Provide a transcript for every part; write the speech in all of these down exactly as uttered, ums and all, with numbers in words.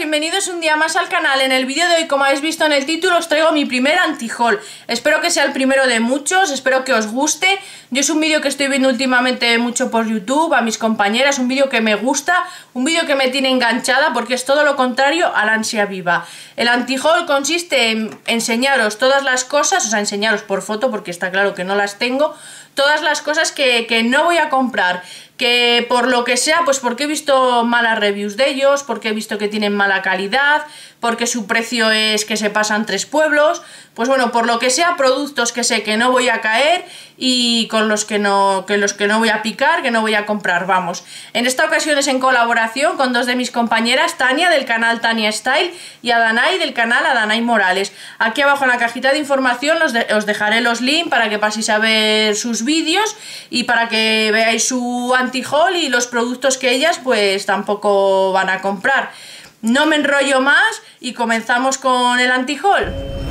bienvenidos un día más al canal. En el vídeo de hoy, como habéis visto en el título, os traigo mi primer anti-haul. Espero que sea el primero de muchos, espero que os guste. Yo es un vídeo que estoy viendo últimamente mucho por YouTube, a mis compañeras, un vídeo que me gusta, un vídeo que me tiene enganchada porque es todo lo contrario a la ansia viva. El anti-haul consiste en enseñaros todas las cosas, o sea, enseñaros por foto porque está claro que no las tengo, todas las cosas que, que no voy a comprar, que por lo que sea, pues porque he visto malas reviews de ellos, porque he visto que tienen mala calidad, porque su precio es que se pasan tres pueblos, pues bueno, por lo que sea, productos que sé que no voy a caer y con los que no, que los que no voy a picar, que no voy a comprar, vamos. En esta ocasión es en colaboración con dos de mis compañeras, Tania del canal Tania Style y Adanay del canal Adanay Morales. Aquí abajo en la cajita de información os, de, os dejaré los links para que paséis a ver sus vídeos y para que veáis su anti-haul y los productos que ellas pues tampoco van a comprar. No me enrollo más y comenzamos con el anti-haul.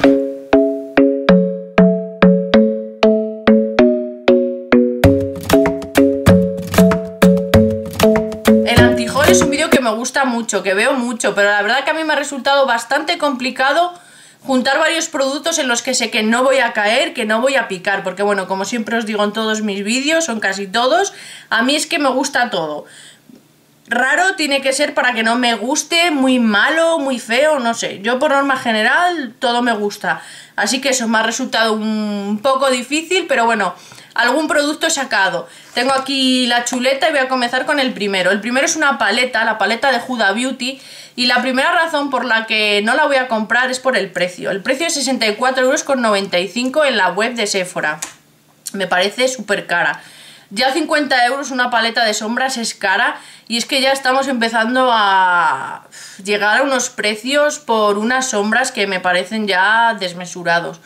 Es un vídeo que me gusta mucho, que veo mucho, pero la verdad que a mí me ha resultado bastante complicado juntar varios productos en los que sé que no voy a caer, que no voy a picar, porque bueno, como siempre os digo en todos mis vídeos, son casi todos, a mí es que me gusta todo. Raro tiene que ser para que no me guste, muy malo, muy feo, no sé. Yo por norma general todo me gusta, así que eso me ha resultado un poco difícil, pero bueno, algún producto he sacado. Tengo aquí la chuleta y voy a comenzar con el primero. El primero es una paleta, la paleta de Huda Beauty, y la primera razón por la que no la voy a comprar es por el precio. El precio es sesenta y cuatro euros con noventa y cinco en la web de Sephora. Me parece súper cara. Ya cincuenta euros una paleta de sombras es cara, y es que ya estamos empezando a llegar a unos precios por unas sombras que me parecen ya desmesurados.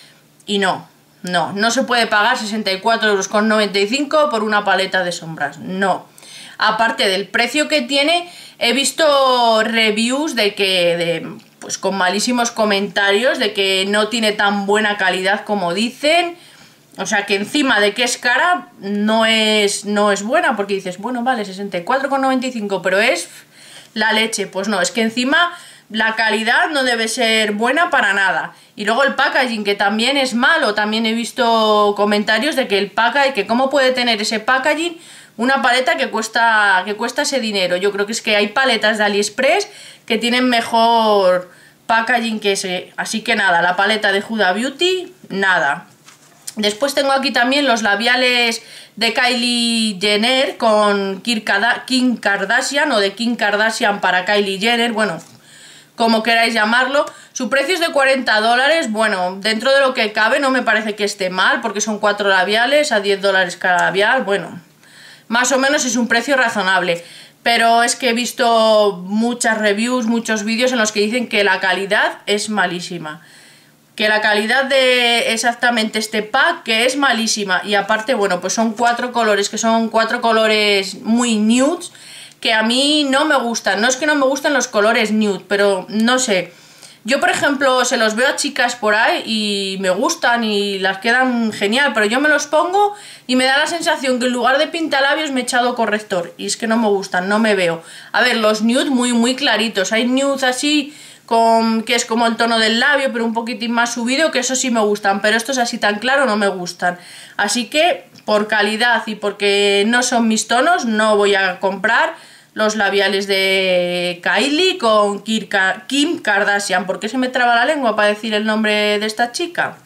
Y no, no, no se puede pagar sesenta y cuatro euros con noventa y cinco por una paleta de sombras, no. Aparte del precio que tiene, he visto reviews de que, de, pues con malísimos comentarios, de que no tiene tan buena calidad como dicen. O sea que encima de que es cara, no es, no es buena, porque dices, bueno, vale, sesenta y cuatro con noventa y cinco, pero es la leche. Pues no, es que encima la calidad no debe ser buena para nada. Y luego el packaging, que también es malo. También he visto comentarios de que el packaging, que cómo puede tener ese packaging una paleta que cuesta, que cuesta ese dinero. Yo creo que es que hay paletas de AliExpress que tienen mejor packaging que ese. Así que nada, la paleta de Huda Beauty, nada. Después tengo aquí también los labiales de Kylie Jenner con Kim Kardashian, o de Kim Kardashian para Kylie Jenner, bueno, como queráis llamarlo. Su precio es de cuarenta dólares, bueno, dentro de lo que cabe no me parece que esté mal, porque son cuatro labiales a diez dólares cada labial, bueno, más o menos es un precio razonable. Pero es que he visto muchas reviews, muchos vídeos en los que dicen que la calidad es malísima. Que la calidad de exactamente este pack, que es malísima. Y aparte, bueno, pues son cuatro colores, que son cuatro colores muy nudes, que a mí no me gustan. No es que no me gusten los colores nude, pero no sé. Yo, por ejemplo, se los veo a chicas por ahí y me gustan y las quedan genial, pero yo me los pongo y me da la sensación que en lugar de pintalabios me he echado corrector. Y es que no me gustan, no me veo. A ver, los nude muy, muy claritos. Hay nudes así con que es como el tono del labio, pero un poquitín más subido, que eso sí me gustan, pero estos así tan claro no me gustan. Así que por calidad y porque no son mis tonos, no voy a comprar los labiales de Kylie con Kim Kardashian. ¿Por qué se me traba la lengua para decir el nombre de esta chica?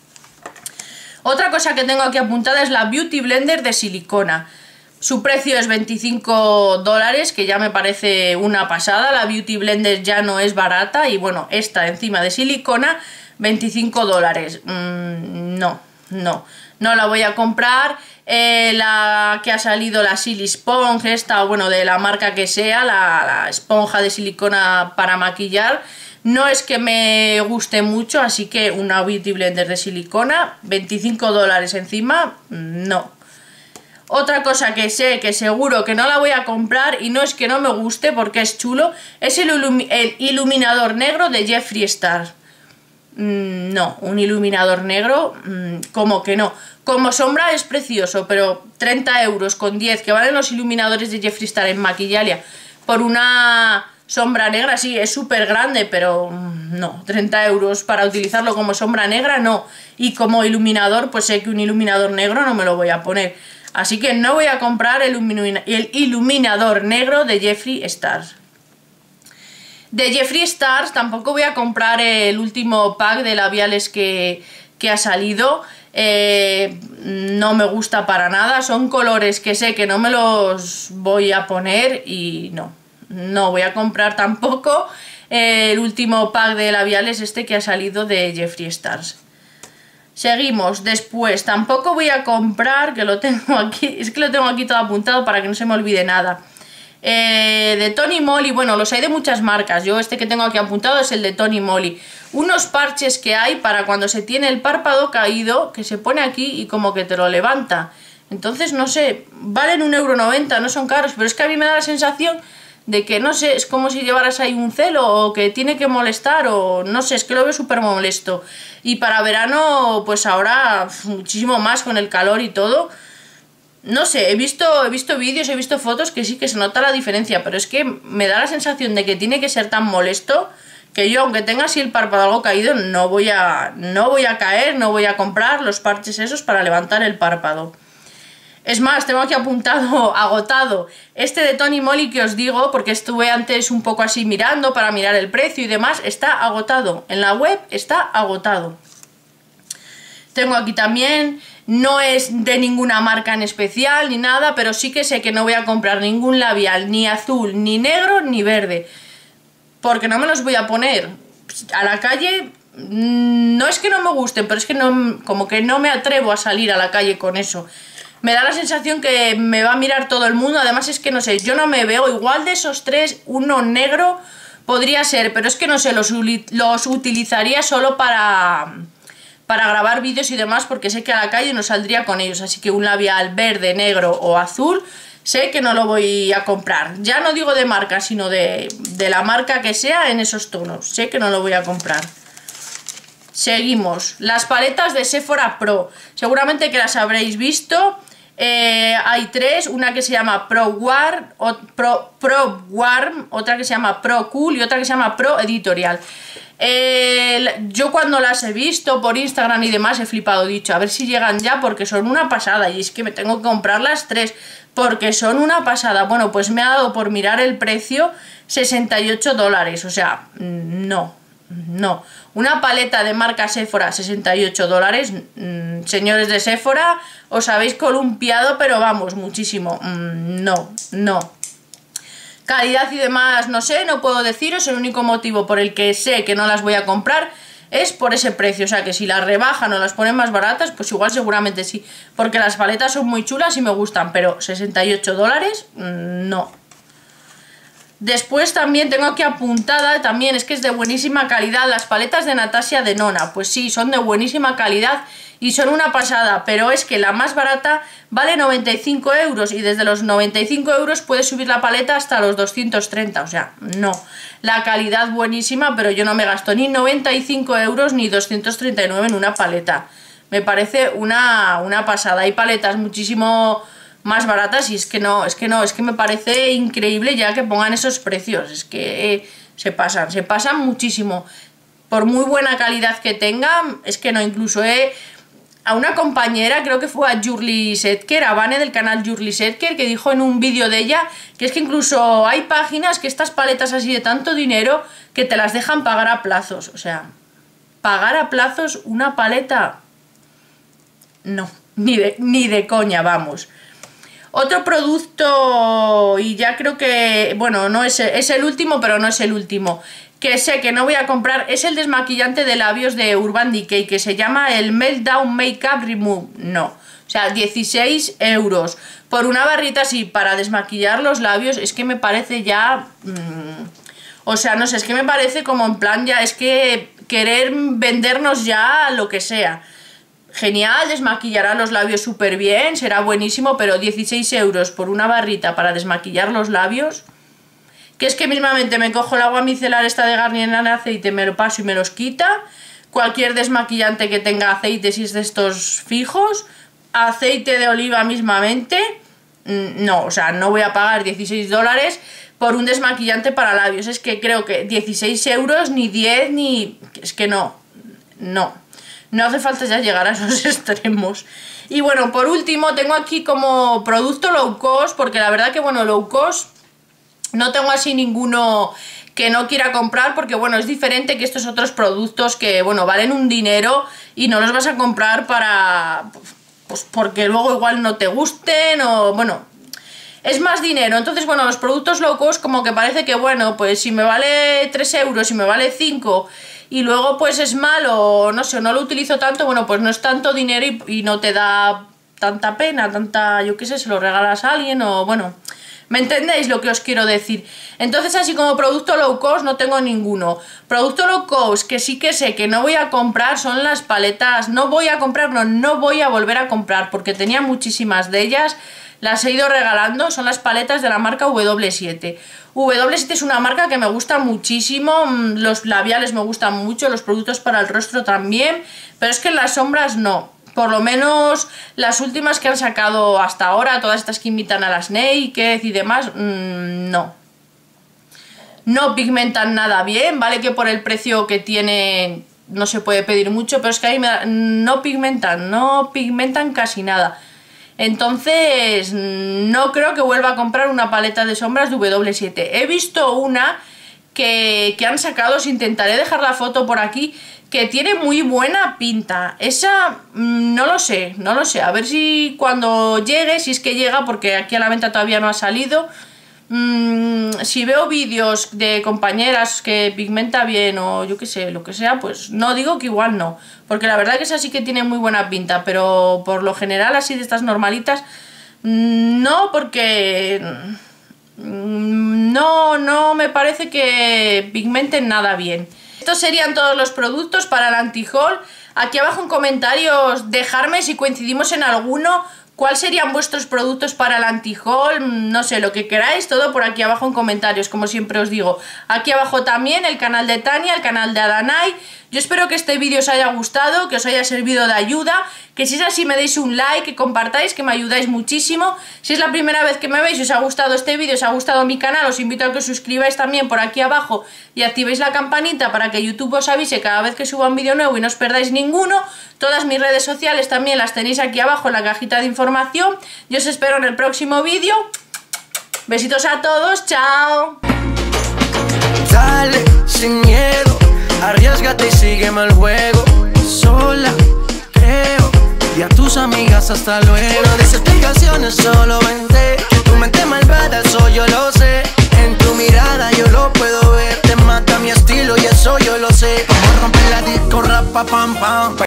Otra cosa que tengo aquí apuntada es la Beauty Blender de silicona. Su precio es veinticinco dólares, que ya me parece una pasada. La Beauty Blender ya no es barata y bueno, esta encima de silicona, veinticinco dólares. Mm, no, no, no la voy a comprar. Eh, la que ha salido, la Silly Sponge, esta, o bueno, de la marca que sea, la, la esponja de silicona para maquillar, no es que me guste mucho, así que una Beauty Blender de silicona, veinticinco dólares encima, no. Otra cosa que sé que seguro que no la voy a comprar, y no es que no me guste porque es chulo, es el, ilumi el iluminador negro de Jeffree Star. Mm, no, un iluminador negro, mm, como que no. Como sombra es precioso, pero treinta euros con diez que valen los iluminadores de Jeffree Star en Maquillalia por una sombra negra, sí, es súper grande, pero no, treinta euros para utilizarlo como sombra negra, no. Y como iluminador, pues sé que un iluminador negro no me lo voy a poner. Así que no voy a comprar el, ilumina el iluminador negro de Jeffree Stars. De Jeffree Stars tampoco voy a comprar el último pack de labiales que, que ha salido. Eh, no me gusta para nada, son colores que sé que no me los voy a poner y no. No voy a comprar tampoco eh, el último pack de labiales este que ha salido de Jeffree Stars. Seguimos. Después tampoco voy a comprar, que lo tengo aquí, es que lo tengo aquí todo apuntado para que no se me olvide nada. Eh, de Tony Moly, bueno, los hay de muchas marcas. Yo este que tengo aquí apuntado es el de Tony Moly. Unos parches que hay para cuando se tiene el párpado caído, que se pone aquí y como que te lo levanta. Entonces, no sé, valen un euro noventa, no son caros, pero es que a mí me da la sensación de que, no sé, es como si llevaras ahí un celo o que tiene que molestar o no sé, es que lo veo súper molesto. Y para verano, pues ahora muchísimo más con el calor y todo. No sé, he visto, he visto vídeos, he visto fotos que sí que se nota la diferencia, pero es que me da la sensación de que tiene que ser tan molesto que yo, aunque tenga así el párpado algo caído, no voy a, no voy a caer, no voy a comprar los parches esos para levantar el párpado. Es más, tengo aquí apuntado, agotado, este de Tony Moly que os digo, porque estuve antes un poco así mirando para mirar el precio y demás, está agotado, en la web está agotado. Tengo aquí también, no es de ninguna marca en especial ni nada, pero sí que sé que no voy a comprar ningún labial, ni azul, ni negro, ni verde, porque no me los voy a poner a la calle. No es que no me gusten, pero es que no, como que no me atrevo a salir a la calle con eso. Me da la sensación que me va a mirar todo el mundo. Además es que no sé, yo no me veo, igual de esos tres, uno negro podría ser, pero es que no sé, los, los utilizaría solo para, para grabar vídeos y demás, porque sé que a la calle no saldría con ellos. Así que un labial verde, negro o azul, sé que no lo voy a comprar. Ya no digo de marca, sino de, de la marca que sea en esos tonos. Sé que no lo voy a comprar. Seguimos. Las paletas de Sephora Pro. Seguramente que las habréis visto. Eh, hay tres, una que se llama Pro Warm, o Pro, Pro Warm, otra que se llama Pro Cool y otra que se llama Pro Editorial. Eh, yo cuando las he visto por Instagram y demás he flipado, he dicho, a ver si llegan ya porque son una pasada, y es que me tengo que comprar las tres porque son una pasada. Bueno, pues me ha dado por mirar el precio sesenta y ocho dólares, o sea, no, no. Una paleta de marca Sephora, sesenta y ocho dólares, mm, señores de Sephora, os habéis columpiado, pero vamos, muchísimo. Mm, no, no. Calidad y demás, no sé, no puedo deciros. El único motivo por el que sé que no las voy a comprar es por ese precio. O sea, que si las rebajan o las ponen más baratas, pues igual seguramente sí. Porque las paletas son muy chulas y me gustan, pero sesenta y ocho dólares, mm, no. Después también tengo aquí apuntada, también es que es de buenísima calidad, las paletas de Natasha Denona. Pues sí, son de buenísima calidad y son una pasada, pero es que la más barata vale noventa y cinco euros y desde los noventa y cinco euros puedes subir la paleta hasta los doscientos treinta, o sea, no. La calidad buenísima, pero yo no me gasto ni noventa y cinco euros ni doscientos treinta y nueve en una paleta. Me parece una, una pasada. Hay paletas muchísimo más baratas y es que no, es que no, es que me parece increíble ya que pongan esos precios. Es que eh, se pasan, se pasan muchísimo. Por muy buena calidad que tengan, es que no, incluso he... a una compañera, creo que fue a Jurly Setker, a Vane del canal Jurly Setker, que dijo en un vídeo de ella que es que incluso hay páginas que estas paletas así de tanto dinero que te las dejan pagar a plazos. O sea, pagar a plazos una paleta, no, ni de, ni de coña, vamos. Otro producto, y ya creo que, bueno, no es, es el último, pero no es el último, que sé que no voy a comprar, es el desmaquillante de labios de Urban Decay, que se llama el Meltdown Makeup Remove. No, o sea, dieciséis euros por una barrita así para desmaquillar los labios. Es que me parece ya, mmm, o sea, no sé, es que me parece como en plan ya, es que querer vendernos ya lo que sea. Genial, desmaquillará los labios súper bien, será buenísimo, pero dieciséis euros por una barrita para desmaquillar los labios, que es que mismamente me cojo el agua micelar esta de Garnier en aceite, me lo paso y me los quita. Cualquier desmaquillante que tenga aceite, si es de estos fijos, aceite de oliva mismamente, no, o sea, no voy a pagar dieciséis dólares por un desmaquillante para labios. Es que creo que dieciséis euros, ni diez, ni... es que no, no. No hace falta ya llegar a esos extremos. Y bueno, por último tengo aquí como producto low cost, porque la verdad que bueno, low cost no tengo así ninguno que no quiera comprar, porque bueno, es diferente que estos otros productos que bueno, valen un dinero y no los vas a comprar para... pues porque luego igual no te gusten o bueno... es más dinero. Entonces bueno, los productos low cost como que parece que bueno, pues si me vale tres euros, si me vale cinco y luego pues es malo, no sé, no lo utilizo tanto, bueno, pues no es tanto dinero y, y no te da tanta pena, tanta, yo qué sé, se lo regalas a alguien o bueno, ¿me entendéis lo que os quiero decir? Entonces así como producto low cost no tengo ninguno. Producto low cost que sí que sé que no voy a comprar son las paletas, no voy a comprar, no, no voy a volver a comprar porque tenía muchísimas de ellas. Las he ido regalando, son las paletas de la marca W siete. W siete es una marca que me gusta muchísimo, los labiales me gustan mucho, los productos para el rostro también, pero es que en las sombras no. Por lo menos las últimas que han sacado hasta ahora, todas estas que imitan a las Naked y demás, mmm, no. No pigmentan nada bien, vale que por el precio que tienen no se puede pedir mucho, pero es que ahí me da, no pigmentan, no pigmentan casi nada. Entonces no creo que vuelva a comprar una paleta de sombras de W siete. He visto una que, que han sacado, os intentaré dejar la foto por aquí, que tiene muy buena pinta. Esa no lo sé, no lo sé. A ver si cuando llegue, si es que llega, porque aquí a la venta todavía no ha salido. Mm, si veo vídeos de compañeras que pigmenta bien o yo qué sé, lo que sea, pues no digo que igual no, porque la verdad que esa sí que tiene muy buena pinta, pero por lo general así de estas normalitas no, porque no, no me parece que pigmenten nada bien. Estos serían todos los productos para el anti-haul. Aquí abajo en comentarios dejarme si coincidimos en alguno. ¿Cuáles serían vuestros productos para el anti-haul? No sé, lo que queráis, todo por aquí abajo en comentarios, como siempre os digo. Aquí abajo también el canal de Tania, el canal de Adanay. Yo espero que este vídeo os haya gustado, que os haya servido de ayuda, que si es así me deis un like, que compartáis, que me ayudáis muchísimo. Si es la primera vez que me veis y os ha gustado este vídeo, os ha gustado mi canal, os invito a que os suscribáis también por aquí abajo y activéis la campanita para que YouTube os avise cada vez que suba un vídeo nuevo y no os perdáis ninguno. Todas mis redes sociales también las tenéis aquí abajo en la cajita de información. Yo os espero en el próximo vídeo. Besitos a todos, chao. Dale, sin miedo, arriésgate y sígueme el juego. Sola, creo, y a tus amigas hasta luego. No des explicaciones, solo vente. Que tu mente malvada, eso yo lo sé. En tu mirada yo lo puedo ver. Te mata mi estilo y eso yo lo sé. Vamos a romper la disco, rapa, pam, pam.